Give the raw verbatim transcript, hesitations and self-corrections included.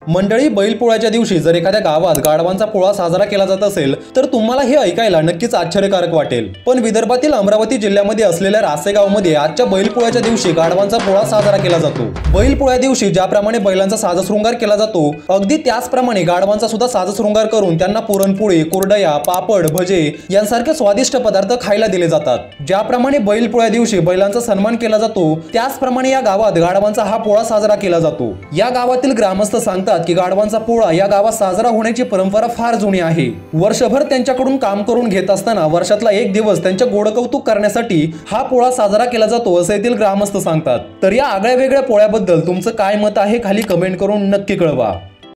मंडळी, बैलपोळ्याच्या दिवशी जर एखाद्या गावात गाढवांचा पोळा साजरा केला जात असेल तर तुम्हाला हे ऐकायला नक्कीच आश्चर्यकारक वाटेल। पण विदर्भातील अमरावती जिल्ह्यामध्ये असलेल्या रासेगावमध्ये आजच्या बैलपोळ्याच्या दिवशी गाढवांचा पोळा साजरा केला जातो। बैलपोळ्या दिवशी ज्याप्रमाणे बैलांचा साजशृंगार केला जातो, अगदी त्याचप्रमाणे गाढवांचा सुद्धा साजशृंगार करून त्यांना पुरणपोळी, कुरडया, पापड, भजे यांसारखे स्वादिष्ट पदार्थ खायला दिले जातात। ज्याप्रमाणे बैलपोळ्या दिवशी बैलांचा सन्मान केला जातो, त्याचप्रमाणे या गावात गाढवांचा हा पोळा साजरा केला जातो। या गावातील ग्रामस्थ सांगतात की गाढवांचा पोळा या गावात साजरा होण्याची परंपरा फार जुनी आहे। वर्षभर त्यांच्याकडून काम करून घेत असताना वर्षातला एक दिवस त्यांच्या गोड कौतुक करण्यासाठी हा पोळा साजरा केला जातो असे येथील ग्रामस्थ सांगतात। तर या आगळ्या वेगळ्या पोळ्याबद्दल तुमचं काय मत आहे खाली कमेंट करून नक्की कळवा।